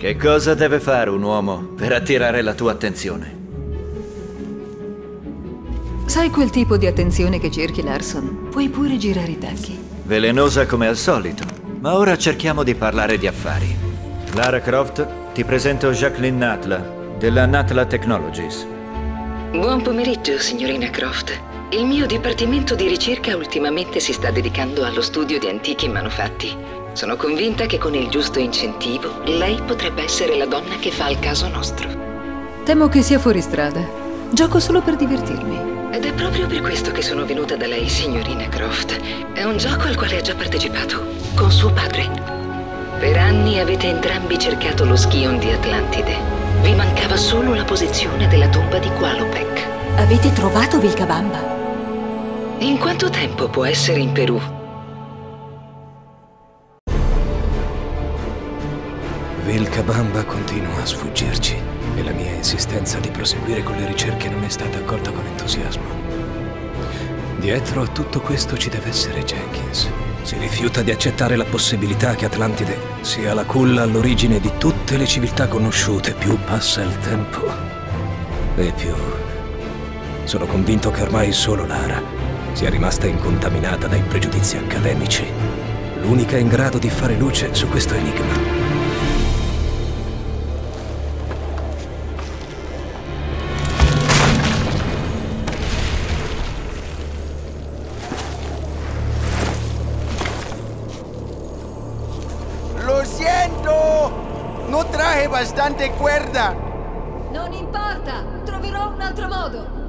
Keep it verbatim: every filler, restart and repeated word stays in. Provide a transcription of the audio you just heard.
Che cosa deve fare un uomo per attirare la tua attenzione? Sai quel tipo di attenzione che cerchi, Larson? Puoi pure girare i tacchi. Velenosa come al solito. Ma ora cerchiamo di parlare di affari. Lara Croft, ti presento Jacqueline Natla, della Natla Technologies. Buon pomeriggio, signorina Croft. Il mio dipartimento di ricerca ultimamente si sta dedicando allo studio di antichi manufatti. Sono convinta che con il giusto incentivo lei potrebbe essere la donna che fa il caso nostro. Temo che sia fuori strada. Gioco solo per divertirmi. Ed è proprio per questo che sono venuta da lei, signorina Croft. È un gioco al quale ha già partecipato, con suo padre. Per anni avete entrambi cercato lo Scion di Atlantide. Vi mancava solo la posizione della tomba di Qualopec. Avete trovato Vilcabamba? In quanto tempo può essere in Perù? Vilcabamba continua a sfuggirci e la mia insistenza di proseguire con le ricerche non è stata accolta con entusiasmo. Dietro a tutto questo ci deve essere Jenkins. Si rifiuta di accettare la possibilità che Atlantide sia la culla all'origine di tutte le civiltà conosciute. Più passa il tempo e più sono convinto che ormai solo Lara sia rimasta incontaminata dai pregiudizi accademici, l'unica in grado di fare luce su questo enigma. ¡Lo siento! No traje bastante cuerda. Non importa, troverò un altro modo.